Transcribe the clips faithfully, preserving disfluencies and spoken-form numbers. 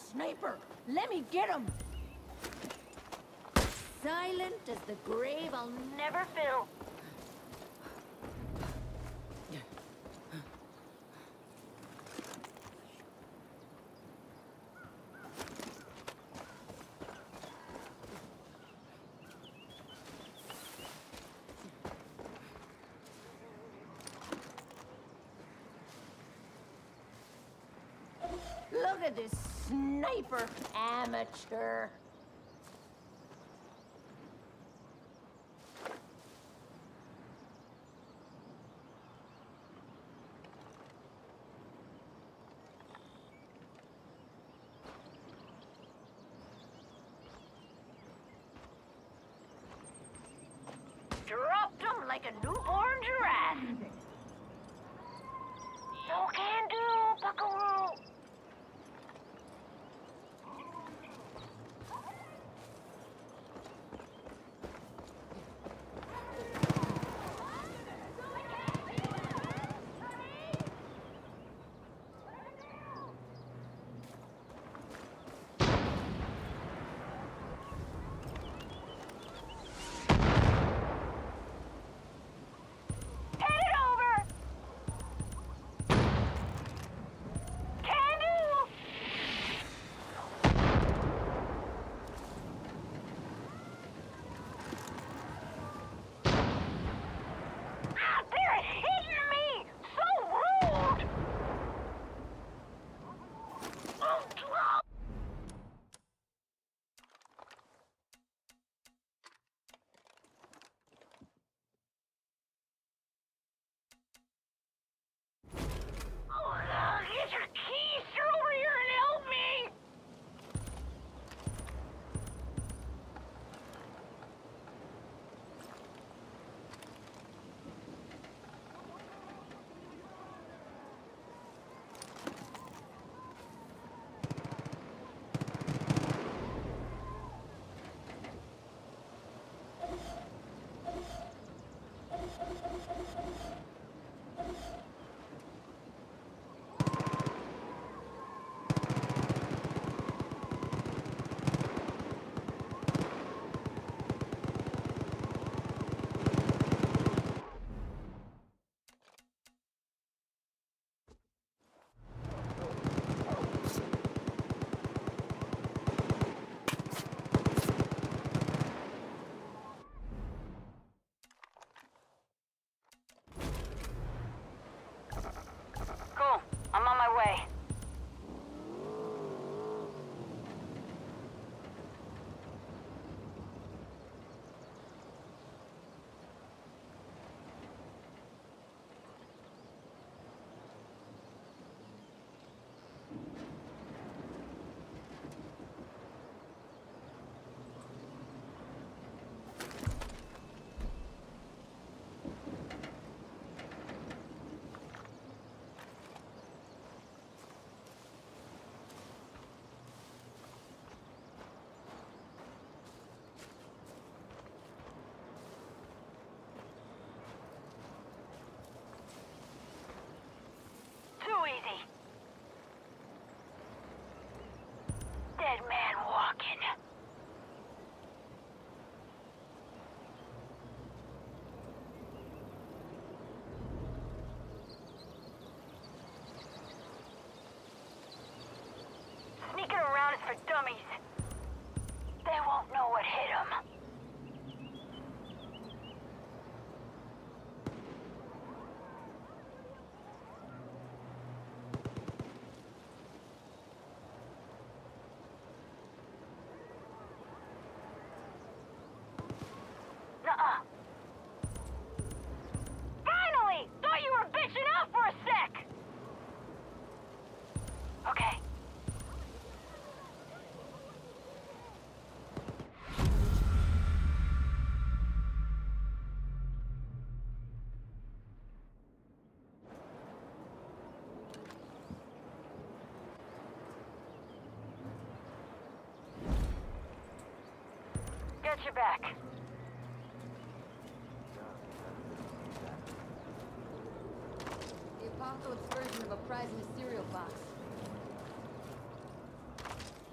sniper! Let me get him! Silent as the grave I'll never fill. Look at this sniper amateur. Dropped him like a newborn giraffe. No can do, buckaroo. Get your keys over here and help me! Cool. I'm on my way. Too easy. Dead man walking. Sneaking around is for dummies. They won't know what hit them. Nuh-uh. Finally! Thought you were bitching out for a sec! Okay. Get your back. The Apocalypse version of a prize in a cereal box.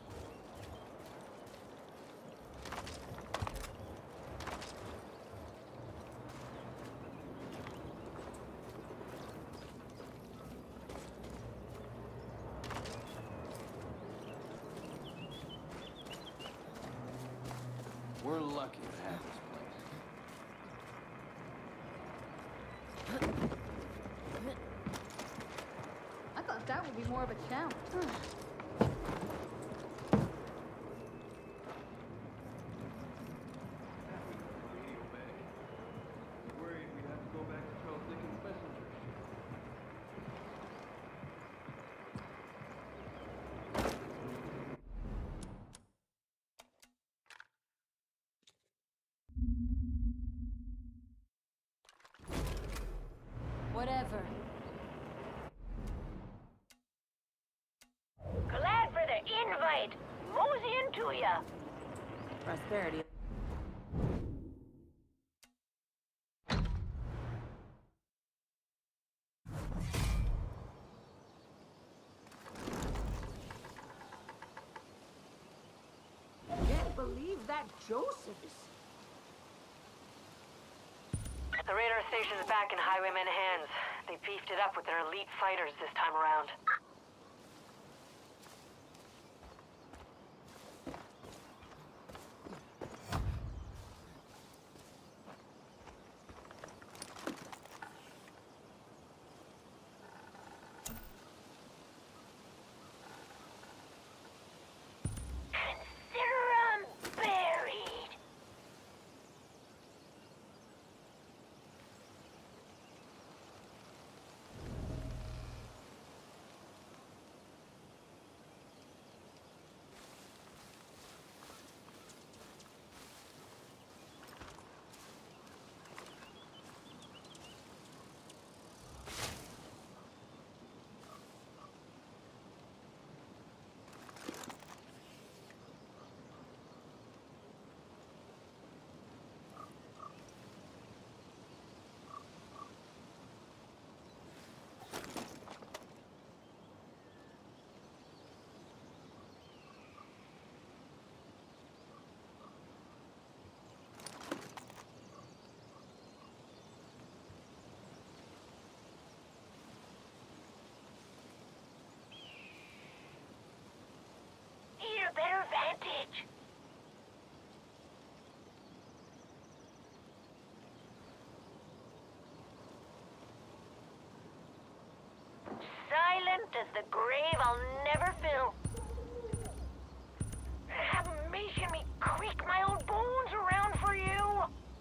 We're lucky to have this place. I thought that would be more of a challenge. Worried we'd have to go back to Charles Dickens' messenger. Whatever. Glad for the invite. Moseying to ya. Prosperity. Can't believe that Joseph is... The radar station's back in Highwaymen hands. They beefed it up with their elite fighters this time around. Consider 'em buried. Need a better vantage. Silent as the grave I'll never fill. Have making me creak my old bones around for you.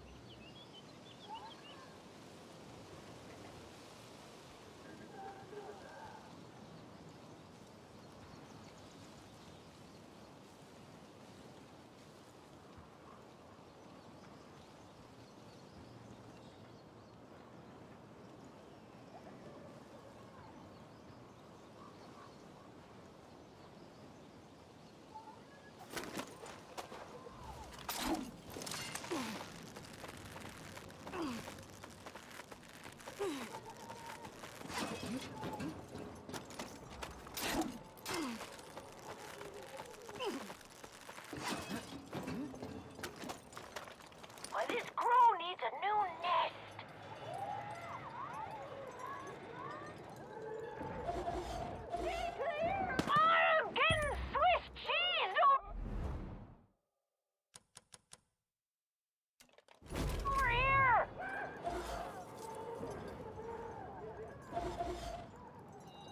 Why, this crow needs a new nest. Stay clear! I'm getting Swiss cheese over here!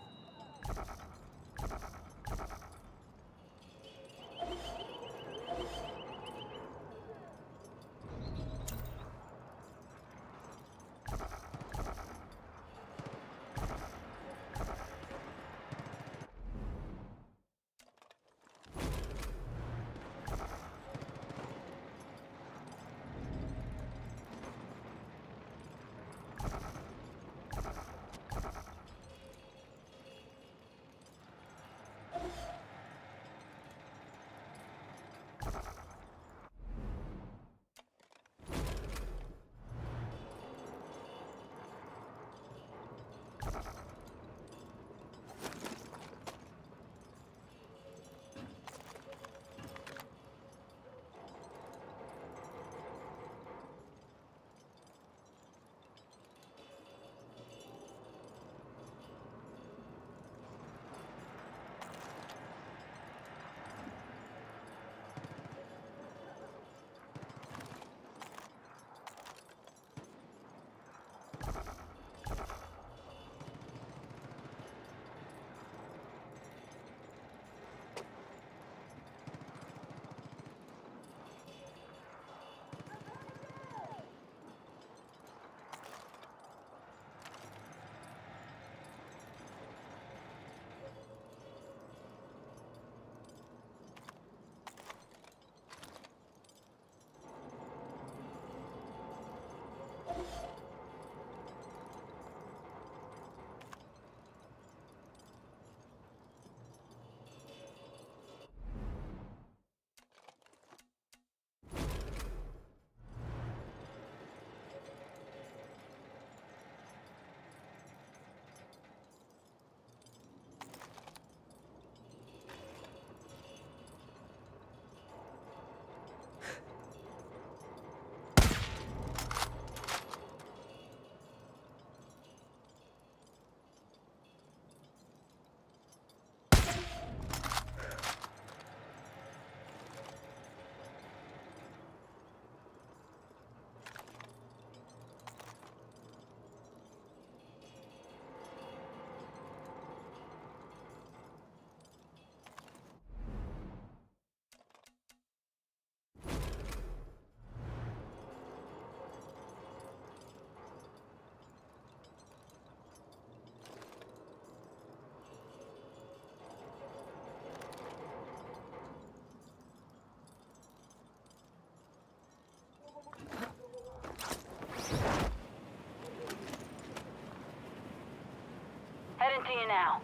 to you now.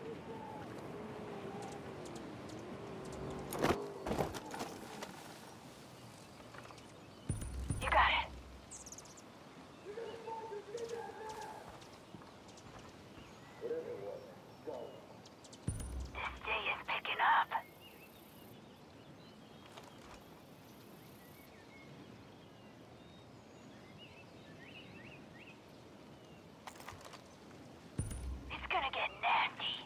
You got it. This day is picking up. It's gonna get nasty.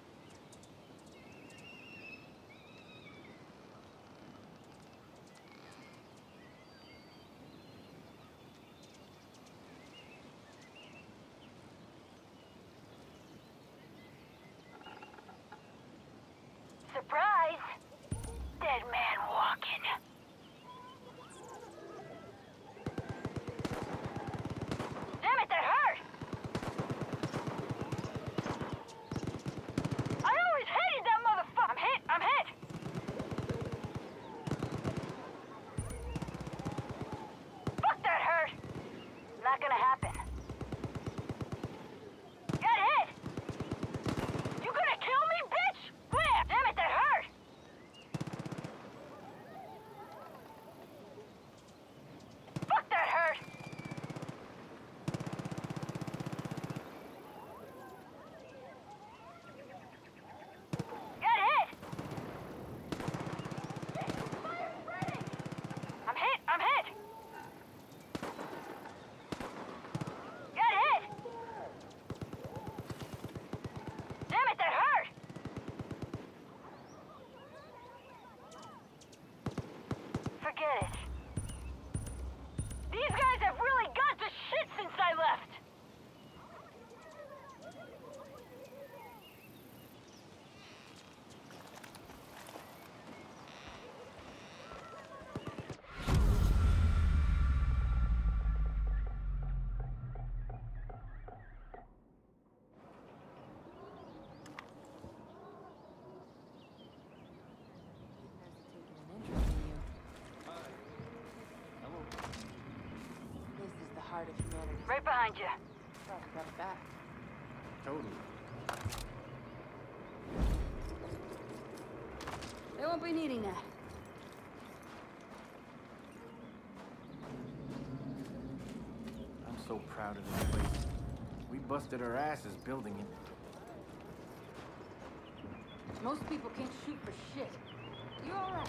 Surprise! Dead man walking. Damn it, that hurt! I always hated that motherfucker! I'm hit! I'm hit! Fuck, that hurt! Not gonna happen. Got hit! You gonna kill me, bitch? Where? Damn it, that hurt! Fuck, that hurt! Got hit! I'm hit! I'm hit! Got hit! Damn it, that hurt! Forget it. These guys have really got to shit since I left! This is the heart of humanity. Right behind you. Oh, got it back. Totally. They won't be needing that. I'm so proud of this place. We busted our asses building it. Most people can't shoot for shit. You're alright.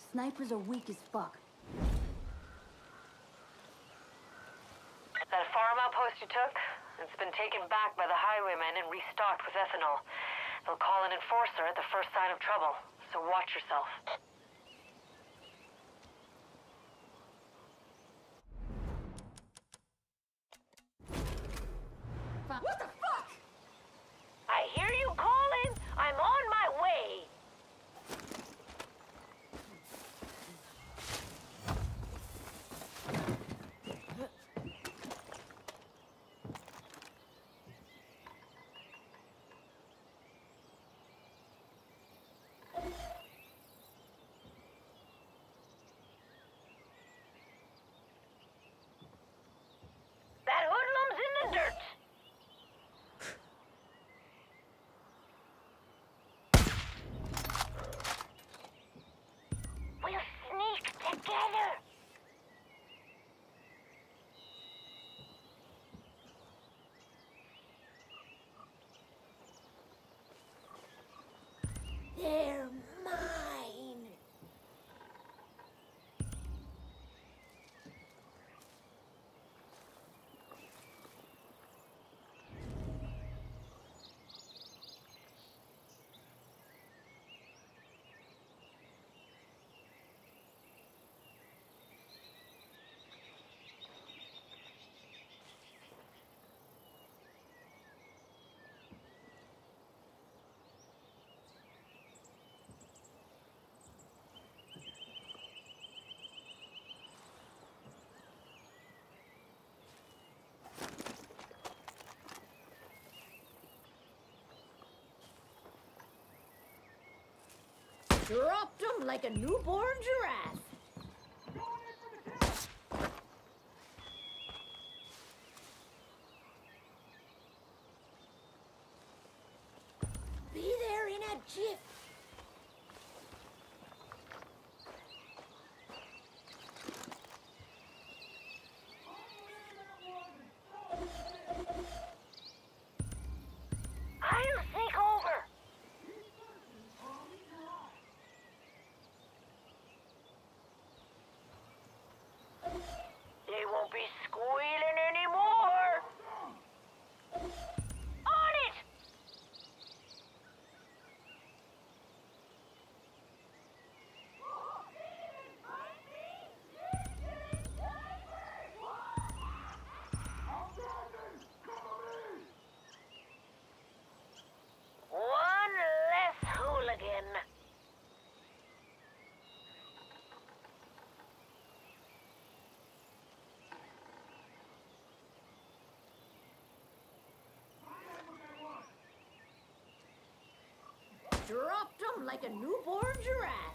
snipers are weak as fuck. That farm outpost you took, it's been taken back by the highwaymen and restocked with ethanol. They'll call an enforcer at the first sign of trouble, so watch yourself. What the fuck? I hear you calling. I'm on my way. That hoodlum's in the dirt. We'll sneak together. They're mine. Dropped him like a newborn giraffe. Be there in a jiff. I'll sneak over. They won't be squealing anymore. On it! One less hooligan. Dropped him like a newborn giraffe.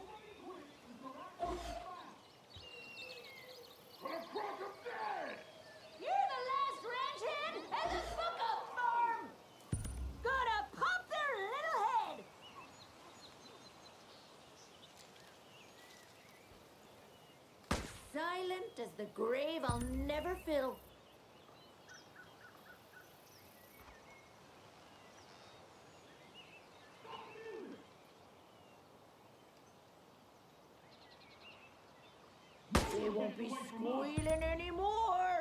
You're the last ranch hand at the fuck-up farm! Gotta pop their little head! Silent as the grave I'll never fill. They won't be squealing anymore.